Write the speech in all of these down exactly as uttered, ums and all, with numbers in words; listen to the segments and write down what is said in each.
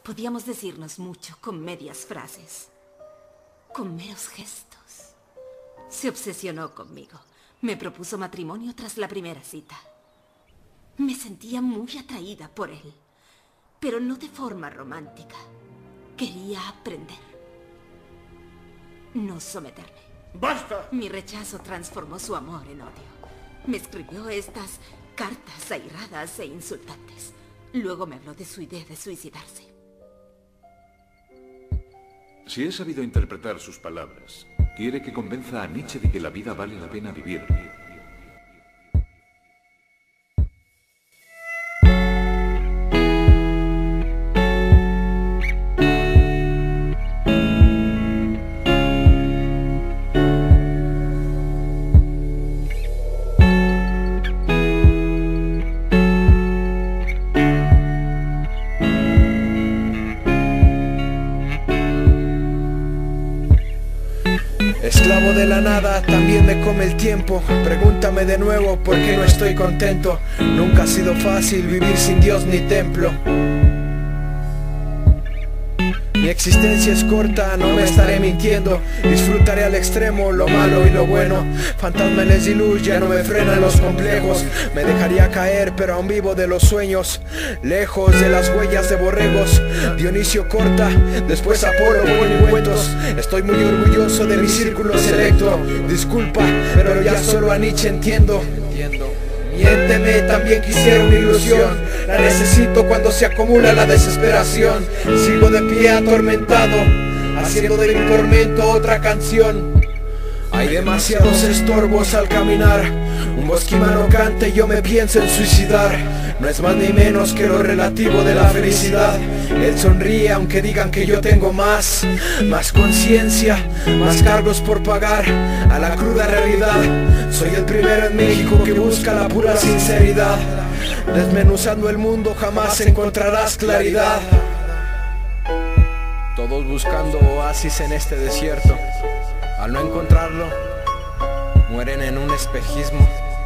Podíamos decirnos mucho con medias frases, con meros gestos. Se obsesionó conmigo. Me propuso matrimonio tras la primera cita. Me sentía muy atraída por él, pero no de forma romántica. Quería aprender, no someterme. ¡Basta! Mi rechazo transformó su amor en odio. Me escribió estas cartas airadas e insultantes. Luego me habló de su idea de suicidarse. Si he sabido interpretar sus palabras, quiere que convenza a Nietzsche de que la vida vale la pena vivir. Esclavo de la nada, también me come el tiempo. Pregúntame de nuevo por qué no estoy contento. Nunca ha sido fácil vivir sin Dios ni templo. Mi existencia es corta, no me estaré mintiendo. Disfrutaré al extremo lo malo y lo bueno. Fantasmas y luz ya no me frenan los complejos. Me dejaría caer pero aún vivo de los sueños. Lejos de las huellas de borregos. Dionisio corta, después Apolo pone cuentos. Estoy muy orgulloso de mi círculo selecto. Disculpa, pero ya solo a Nietzsche entiendo. Miénteme, también quisiera una ilusión. La necesito cuando se acumula la desesperación. Sigo de pie atormentado, haciendo de mi tormento otra canción. Hay demasiados estorbos al caminar. Un bosquimano canta y yo me pienso en suicidar. No es más ni menos que lo relativo de la felicidad. Él sonríe aunque digan que yo tengo más. Más conciencia, más cargos por pagar a la cruda realidad. Soy el primero en México que busca la pura sinceridad. Desmenuzando el mundo jamás encontrarás claridad. Todos buscando oasis en este desierto. Al no encontrarlo, mueren en un espejismo.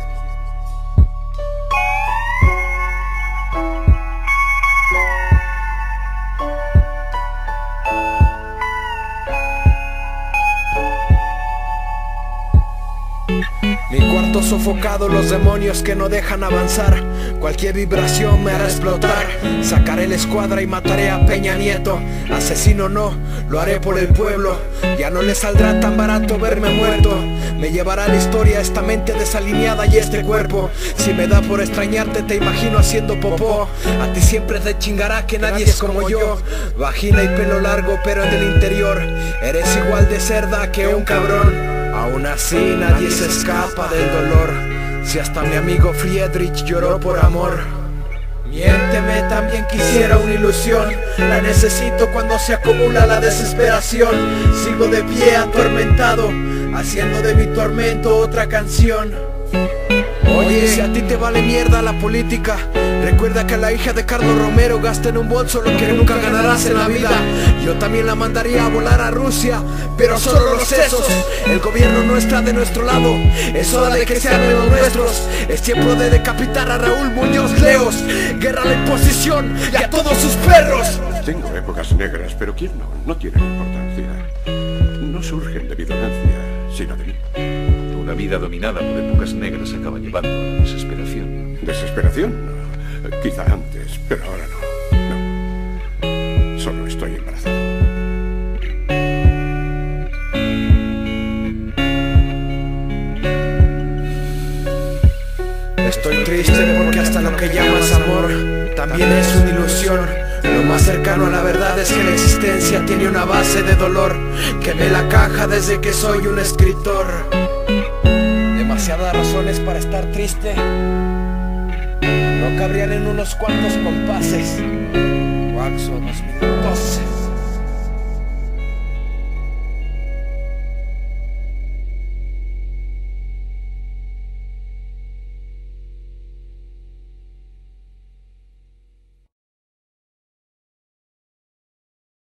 Mi cuarto sofocado, los demonios que no dejan avanzar. Cualquier vibración me hará explotar. Sacaré la escuadra y mataré a Peña Nieto. Asesino no, lo haré por el pueblo. Ya no le saldrá tan barato verme muerto. Me llevará la historia esta mente desalineada y este cuerpo. Si me da por extrañarte te imagino haciendo popó. A ti siempre te chingará que nadie es como yo. Vagina y pelo largo pero en el interior eres igual de cerda que un cabrón. Aún así nadie se escapa del dolor. Si hasta mi amigo Friedrich lloró por amor. Miénteme, también quisiera una ilusión. La necesito cuando se acumula la desesperación. Sigo de pie atormentado, haciendo de mi tormento otra canción. Oye, si a ti te vale mierda la política, recuerda que la hija de Carlos Romero gasta en un bolso lo que nunca ganarás en la vida. Yo también la mandaría a volar a Rusia, pero solo los sesos. El gobierno no está de nuestro lado, es hora de que sean los nuestros. Es tiempo de decapitar a Raúl Muñoz Leos. Guerra a la imposición y a todos sus perros. Tengo épocas negras, pero ¿quién no? No tienen importancia. No surgen de mi dolencia, sino de mí. Una vida dominada por épocas negras acaba llevando a la desesperación. ¿Desesperación? No. Quizá antes, pero ahora no. No. Solo estoy embarazado. Estoy triste porque hasta lo que llamas amor también es una ilusión. Lo más cercano a la verdad es que la existencia tiene una base de dolor. Quemé la caja desde que soy un escritor. Demasiadas razones para estar triste no cabrían en unos cuantos compases. Waxo dos mil doce.